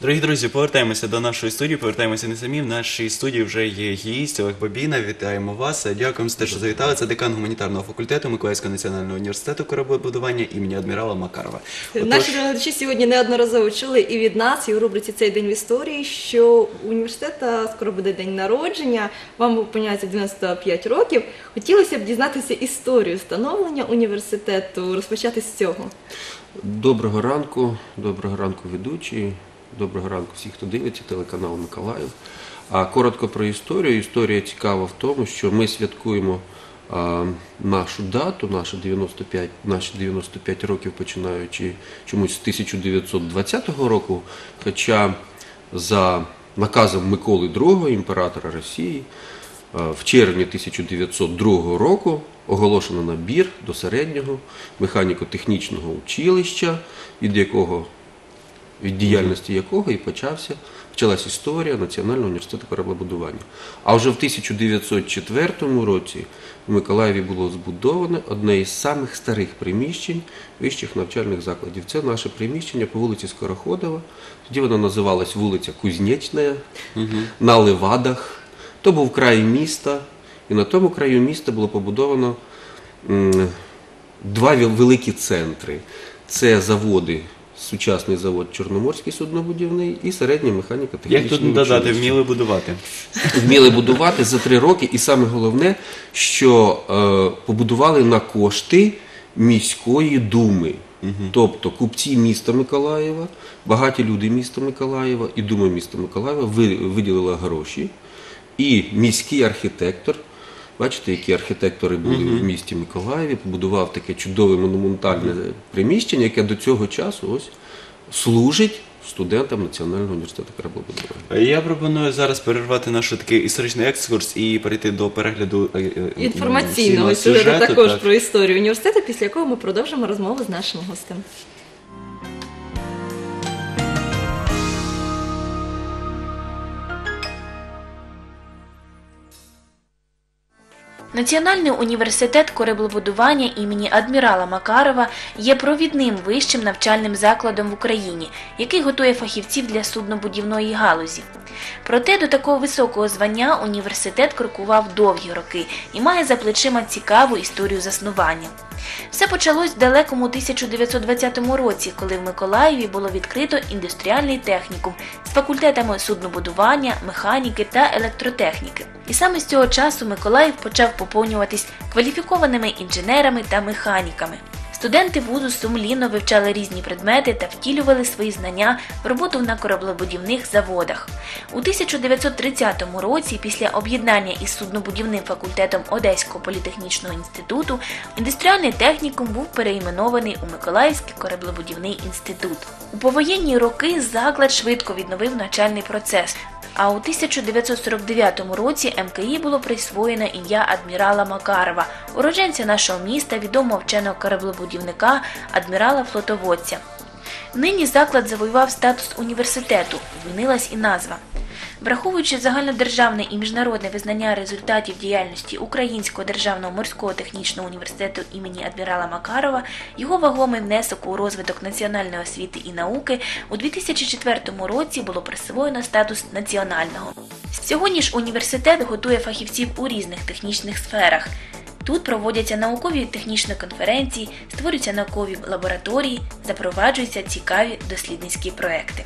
Дорогі друзі, повертаємося до нашої студії, повертаємося не самі. В нашій студії вже є гість Олег Бабіна. Вітаємо вас. Дякуємо за те, що завітали. Це декан гуманітарного факультету Миколаївського національного університету кораблебудування імені адмірала Макарова. Наші глядачі сьогодні неодноразово чули і від нас, і у рубриці «Цей день в історії», що у університету скоро буде день народження, вам виповняється 95 років. Хотілося б дізнатися історію становлення університету, розпочати з цього. Доброго ранку ведучі, доброго ранку всіх, хто дивиться телеканал Миколаїв. Коротко про історію. Історія цікава в тому, що ми святкуємо нашу дату, наші 95 років, починаючи чомусь з 1920 року, хоча за наказом Миколи II, імператора Росії, в червні 1902 року оголошено набір до середнього механіко-технічного училища, від діяльності якого і почалась історія Національного університету кораблебудування. А вже в 1904 році в Миколаєві було збудовано одне із самих старих приміщень вищих навчальних закладів. Це наше приміщення по вулиці Скороходова. Тоді воно називалось вулиця Кузнечна, на Левадах. То був край міста, і на тому краю міста було побудовано два великі центри. Це заводи, сучасний завод Чорноморський суднобудівний і середнє механіко-технічне Як тут додати, вміли будувати? Вміли будувати за 3 роки, і саме головне, що побудували на кошти міської думи. Тобто купці міста Миколаєва, багаті люди міста Миколаєва і дума міста Миколаєва виділила гроші. І міський архітектор, бачите, які архітектори були в місті Миколаєві, побудував таке чудове монументальне приміщення, яке до цього часу ось служить студентам Національного університету кораблебудування. Я пропоную зараз перервати наш такий історичний екскурс і перейти до перегляду Інформаційного сюжету також про історію університету, після якого ми продовжимо розмову з нашим гостем. Національний університет кораблебудування імені адмірала Макарова є провідним вищим навчальним закладом в Україні, який готує фахівців для суднобудівної галузі. Проте до такого високого звання університет крокував довгі роки і має за плечима цікаву історію заснування. Все почалось в далекому 1920 році, коли в Миколаєві було відкрито індустріальний технікум з факультетами суднобудування, механіки та електротехніки. І саме з цього часу Миколаїв почав поповнюватись кваліфікованими інженерами та механіками. Студенти вузу сумлінно вивчали різні предмети та втілювали свої знання в роботу на кораблебудівних заводах. У 1930 році, після об'єднання із суднобудівним факультетом Одеського політехнічного інституту, індустріальний технікум був переіменований у Миколаївський кораблебудівний інститут. У повоєнні роки заклад швидко відновив навчальний процес, а у 1949 році МКІ було присвоєно ім'я адмірала Макарова, уродженця нашого міста, відомого вченого кораблебудівника, адмірала-флотоводця. Нині заклад завоював статус університету, змінилась і назва. Враховуючи загальнодержавне і міжнародне визнання результатів діяльності Українського державного морського технічного університету імені адмірала Макарова, його вагомий внесок у розвиток національної освіти і науки, у 2004 році було присвоєно статус національного. Сьогодні ж університет готує фахівців у різних технічних сферах. Тут проводяться наукові і технічні конференції, створюються наукові лабораторії, запроваджуються цікаві дослідницькі проекти.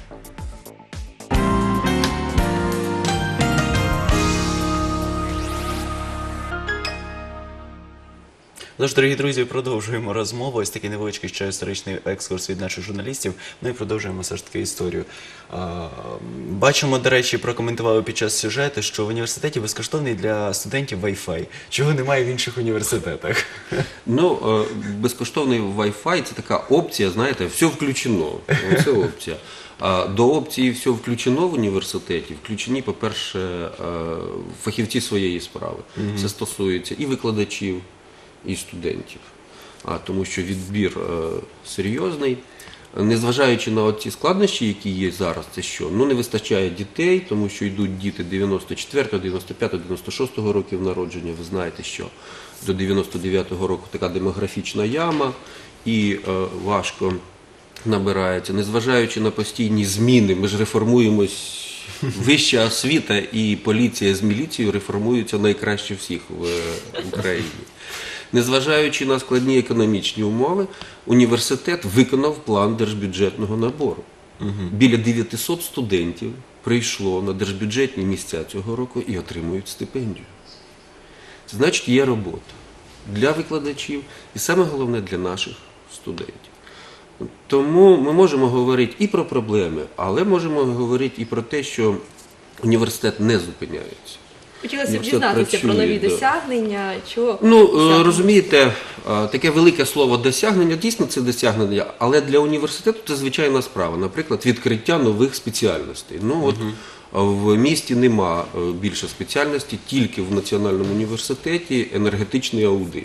Тож, дорогі друзі, продовжуємо розмову. Ось такий невеличкий ще історичний екскурс від наших журналістів. Ну і продовжуємо все ж таки історію. Бачимо, до речі, прокоментували під час сюжету, що в університеті безкоштовний для студентів Wi-Fi. Чого немає в інших університетах? Ну, безкоштовний Wi-Fi – це така опція, знаєте, все включено. Це опція. До опції «все включено» в університеті включені, по-перше, фахівці своєї справи. Це стосується і викладачів, і студентів, тому що відбір серйозний. Незважаючи на ті складнощі, які є зараз, це що? Ну, не вистачає дітей, тому що йдуть діти 94, 95, 96 років народження. Ви знаєте, що до 99 року така демографічна яма, і важко набирається, незважаючи на постійні зміни, ми ж реформуємось, вища освіта і поліція з міліцією реформуються найкраще всіх в Україні. Незважаючи на складні економічні умови, університет виконав план держбюджетного набору. Біля 900 студентів прийшло на держбюджетні місця цього року і отримують стипендію. Це значить, є робота для викладачів і саме головне для наших студентів. Тому ми можемо говорити і про проблеми, але можемо говорити і про те, що університет не зупиняється. Хотілося б Університет дізнатися про працює, нові да. досягнення, чого Ну, досягнення? розумієте, таке велике слово «досягнення», дійсно це досягнення, але для університету це звичайна справа. Наприклад, відкриття нових спеціальностей. Ну, от в місті нема більше спеціальностей, тільки в Національному університеті енергетичний аудит.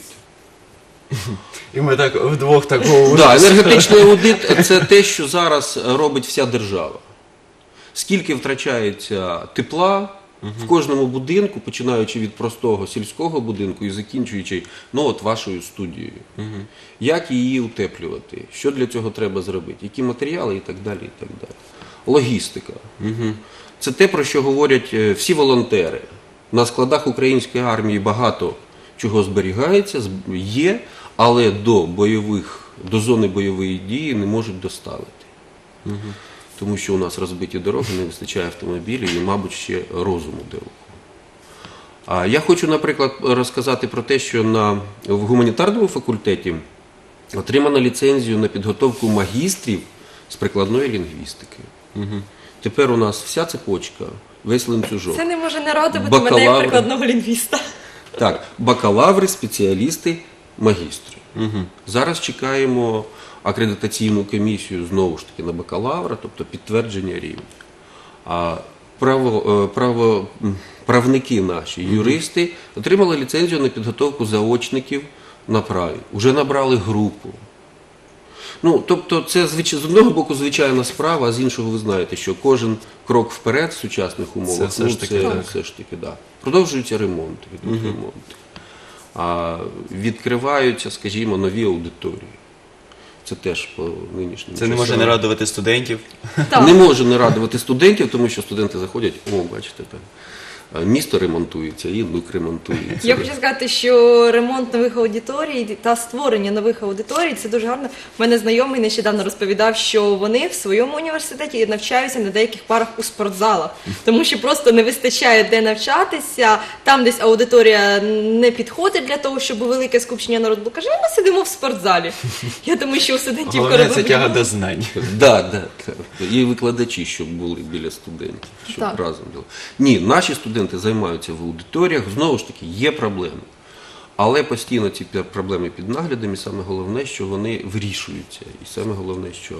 І ми так вдвох такого Да, енергетичний аудит – це те, що зараз робить вся держава. Скільки втрачається тепла в кожному будинку, починаючи від простого сільського будинку і закінчуючи, ну от вашою студією. Як її утеплювати, що для цього треба зробити, які матеріали і так далі, і так далі. Логістика. Це те, про що говорять всі волонтери. На складах української армії багато чого зберігається, є, але до зони бойової дії не можуть доставити. Тому що у нас розбиті дороги, не вистачає автомобілів і, мабуть, ще розуму де руку. А я хочу, наприклад, розказати про те, що в гуманітарному факультеті отримано ліцензію на підготовку магістрів з прикладної лінгвістики. Тепер у нас вся цепочка, весь ланцюжок. Це не може не радувати мене як прикладного лінгвіста. Так, бакалаври, спеціалісти, магістри. Зараз чекаємо акредитаційну комісію знову ж таки на бакалавра, тобто підтвердження рівня. А правники наші, юристи, отримали ліцензію на підготовку заочників на праві. Уже набрали групу. Ну, тобто це з одного боку звичайна справа, а з іншого ви знаєте, що кожен крок вперед в сучасних умовах, Це все ж таки так. все ж таки, да. Продовжуються ремонти, ремонти. Відкриваються, скажімо, нові аудиторії. Це теж по нинішньому Це не може не радувати студентів. Так. Не може не радувати студентів, тому що студенти заходять, бачите, там, місто ремонтується, і внук ремонтується. Я хочу сказати, що ремонт нових аудиторій та створення нових аудиторій – це дуже гарно. У мене знайомий нещодавно розповідав, що вони в своєму університеті навчаються на деяких парах у спортзалах, тому що просто не вистачає де навчатися, там десь аудиторія не підходить для того, щоб велике скупчення народу було. Каже, ми сидимо в спортзалі. Я думаю, що у студентів Головне, це тяга до знань. Да. І викладачі, щоб були біля студентів, щоб Так. разом були. Ні, наші студенти займаються в аудиторіях, знову ж таки, є проблеми. Але постійно ці проблеми під наглядом, і саме головне, що вони вирішуються. І саме головне, що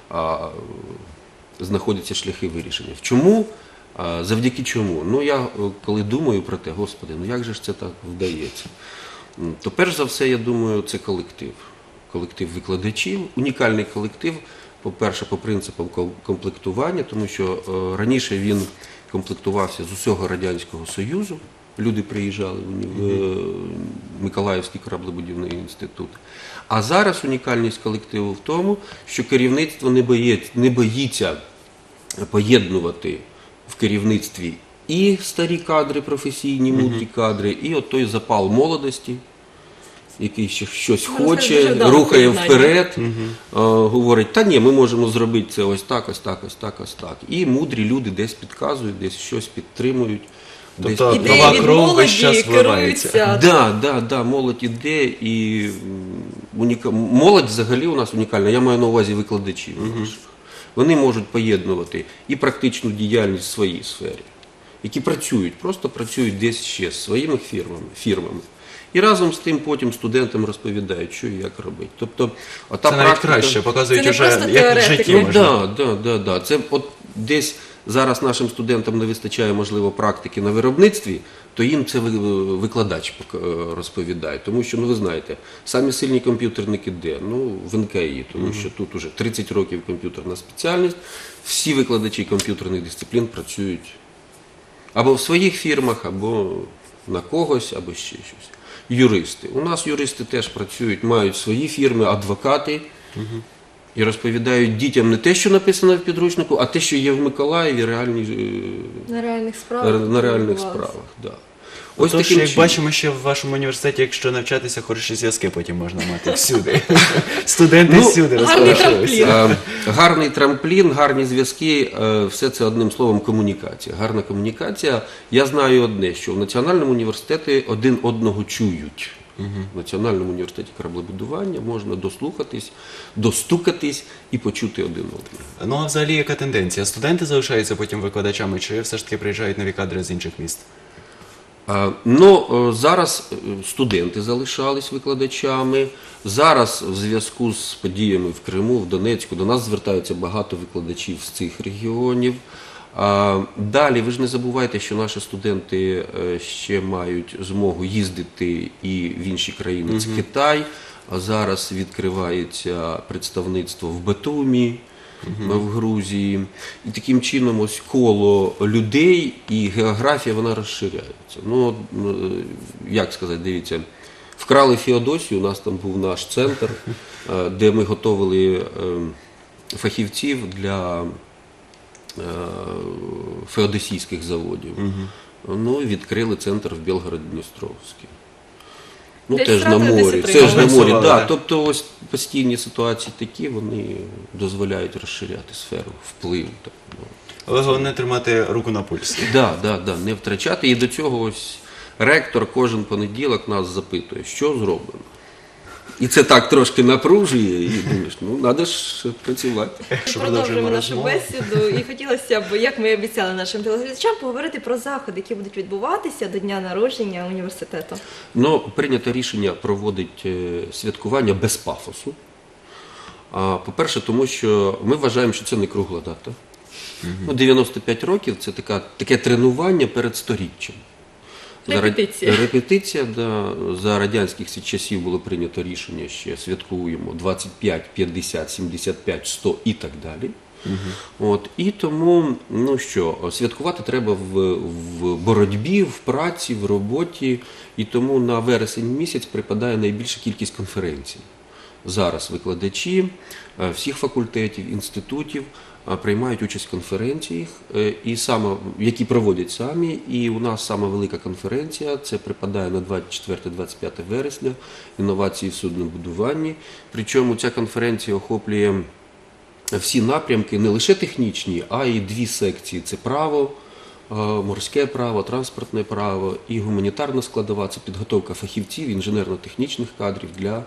знаходяться шляхи вирішення. Чому? Завдяки чому? Ну, я коли думаю про те, Господи, ну як же ж це так вдається? То перш за все, я думаю, це колектив. Колектив викладачів, унікальний колектив, по-перше, по принципам комплектування, тому що раніше він комплектувався з усього Радянського Союзу, люди приїжджали в Миколаївський кораблебудівний інститут. А зараз унікальність колективу в тому, що керівництво не боїться поєднувати в керівництві і старі кадри, професійні, мудрі кадри, і от той запал молодості, який ще щось хоче, дуже вдале рухає поєднання. вперед, говорить, та ні, ми можемо зробити це ось так, ось так, ось так, ось так. І мудрі люди десь підказують, десь щось підтримують. Тобто десь Ідеї нова від кров весь молоді час вливається. керуються. Да, молодь іде і молодь взагалі у нас унікальна. Я маю на увазі викладачів. Вони можуть поєднувати і практичну діяльність в своїй сфері, які працюють, просто працюють десь ще з своїми фірмами. І разом з тим потім студентам розповідають, що і як робити. Тобто, Це навіть краще, показують Це не уже, просто як в теоретика. житті Ну, можна. Да. Це от десь зараз нашим студентам не вистачає, можливо, практики на виробництві, то їм це викладач розповідає. Тому що, ну ви знаєте, самі сильні комп'ютерники де? Ну, в НКІ, тому що тут уже 30 років комп'ютерна спеціальність, всі викладачі комп'ютерних дисциплін працюють або в своїх фірмах, або на когось, або ще щось. Юристи. У нас юристи теж працюють, мають свої фірми, адвокати. І розповідають дітям не те, що написано в підручнику, а те, що є в Миколаєві На реальних справах. на реальних відбувалося. справах. Да. Ось таким як чином. бачимо, що в вашому університеті, якщо навчатися, хороші зв'язки потім можна мати всюди. Студенти всюди гарний розпорушилися. трамплін. Гарний трамплін, гарні зв'язки, все це одним словом комунікація. Гарна комунікація. Я знаю одне, що в Національному університеті один одного чують. В Національному університеті кораблебудування можна дослухатись, достукатись і почути один одного. Ну а взагалі яка тенденція? Студенти залишаються потім викладачами, чи все ж таки приїжджають нові кадри з інших міст? Зараз студенти залишались викладачами. Зараз в зв'язку з подіями в Криму, в Донецьку, до нас звертаються багато викладачів з цих регіонів. Далі, ви ж не забувайте, що наші студенти ще мають змогу їздити і в інші країни. Це Китай, а зараз відкривається представництво в Батумі, в Грузії. І таким чином ось коло людей і географія вона розширяється. Ну, як сказати, дивіться, вкрали Феодосію, у нас там був наш центр, де ми готували фахівців для феодосійських заводів. Ну, відкрили центр в Білгород-Дністровській. Ну, Десь теж на зразу десь морі. і Це ж на морі, приймали. да. Тобто ось постійні ситуації такі, вони дозволяють розширяти сферу впливу. Так, ну. Але головне тримати руку на пульсі. Да, не втрачати. І до цього ось ректор кожен понеділок нас запитує, що зроблено. І це так трошки напружує, і думаєш, ну, треба ж працювати. Якщо Продовжуємо нашу розмову. бесіду. І хотілося б, як ми і обіцяли нашим телеглядачам, поговорити про заходи, які будуть відбуватися до дня народження університету. Ну, прийнято рішення проводити святкування без пафосу. По-перше, тому що ми вважаємо, що це не кругла дата. Ну, 95 років – це таке тренування перед сторіччям. Репетиція. Репетиція, да. За радянських часів було прийнято рішення, що святкуємо 25, 50, 75, 100 і так далі. От, і тому, ну що, святкувати треба в боротьбі, в праці, в роботі. І тому на вересень місяць припадає найбільша кількість конференцій. Зараз викладачі всіх факультетів, інститутів приймають участь в конференціях, які проводять самі. І у нас сама велика конференція, це припадає на 24-25 вересня, інновації в суднобудуванні. Причому ця конференція охоплює всі напрямки, не лише технічні, а й дві секції. Це право, морське право, транспортне право і гуманітарна складова. Це підготовка фахівців, інженерно-технічних кадрів для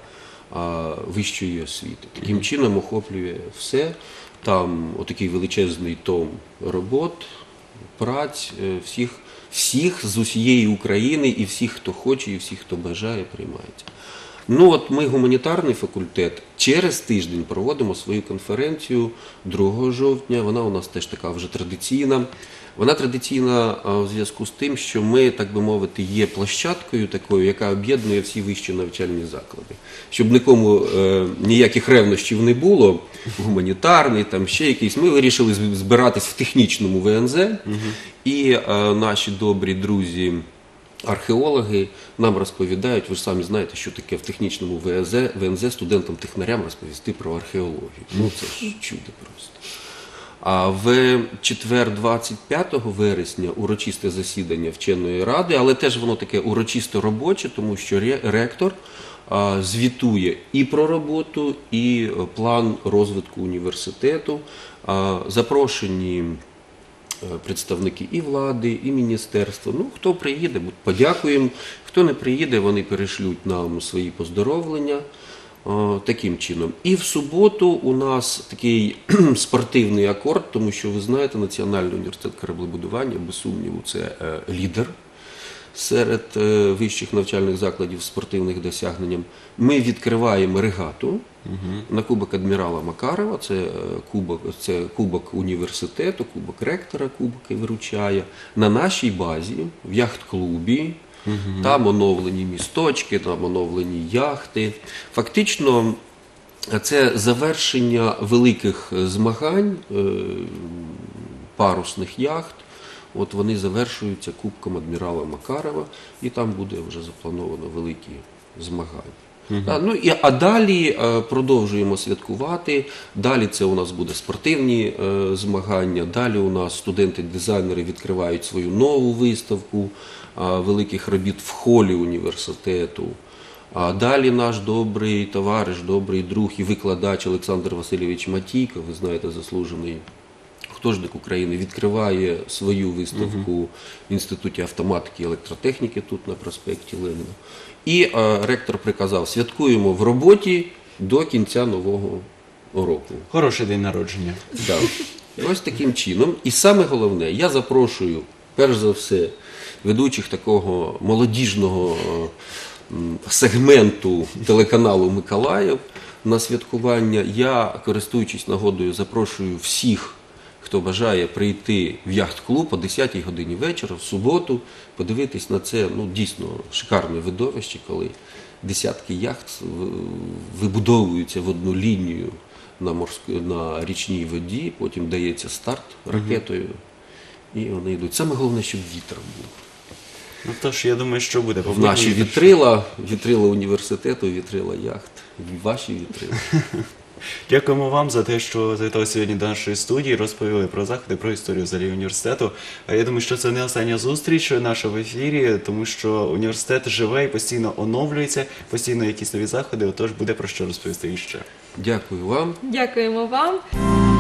вищої освіти. Таким чином охоплює все. Там отакий величезний том робот, праць, всіх з усієї України і всіх, хто хоче, і всіх, хто бажає, приймається. Ну от ми, гуманітарний факультет, через тиждень проводимо свою конференцію 2 жовтня. Вона у нас теж така вже традиційна. Вона традиційна у зв'язку з тим, що ми, так би мовити, є площадкою такою, яка об'єднує всі вищі навчальні заклади. Щоб нікому ніяких ревнощів не було, гуманітарний, там ще якийсь, ми вирішили збиратись в технічному ВНЗ. І наші добрі друзі, археологи нам розповідають, ви ж самі знаєте, що таке в технічному ВНЗ студентам-технарям розповісти про археологію. Ну це ж чудо просто. А в четвер 25 вересня урочисте засідання вченої ради, але теж воно таке урочисто робоче, тому що ректор звітує і про роботу, і план розвитку університету. Запрошені представники і влади, і міністерства. Ну, хто приїде, подякуємо. Хто не приїде, вони перешлють нам свої поздоровлення. Таким чином. І в суботу у нас такий спортивний акорд, тому що, ви знаєте, Національний університет кораблебудування, без сумніву, це лідер серед вищих навчальних закладів з спортивних досягненням. Ми відкриваємо регату на Кубок адмірала Макарова, це кубок університету, кубок ректора, кубки виручає, на нашій базі, в яхт-клубі. Там оновлені місточки, там оновлені яхти. Фактично, це завершення великих змагань парусних яхт. От вони завершуються Кубком адмірала Макарова, і там буде вже заплановано великі змагання. А далі продовжуємо святкувати. Далі це у нас буде спортивні змагання. Далі у нас студенти-дизайнери відкривають свою нову виставку великих робіт в холі університету. А далі наш добрий товариш, добрий друг і викладач Олександр Васильович Матійко, ви знаєте, заслужений художник України, відкриває свою виставку в Інституті автоматики і електротехніки тут на проспекті Леніна. І ректор приказав, святкуємо в роботі до кінця нового року. Хороший день народження. Да. Ось таким чином. І саме головне, я запрошую, перш за все, ведучих такого молодіжного сегменту телеканалу «Миколаїв» на святкування. Я, користуючись нагодою, запрошую всіх, хто бажає прийти в яхт-клуб о 10-й годині вечора, в суботу, подивитись на це дійсно шикарне видовище, коли десятки яхт вибудовуються в одну лінію на річній воді, потім дається старт ракетою, і вони йдуть. Саме головне, щоб вітер був. Ну тож, я думаю, що буде. В наші вітрила університету, вітрила яхт, і ваші вітрила. Дякуємо вам за те, що завітали сьогодні до нашої студії, розповіли про заходи, про історію взагалі університету. А я думаю, що це не остання зустріч наша в ефірі, тому що університет живе і постійно оновлюється, постійно якісь нові заходи, отож буде про що розповісти іще. Дякую вам. Дякуємо вам.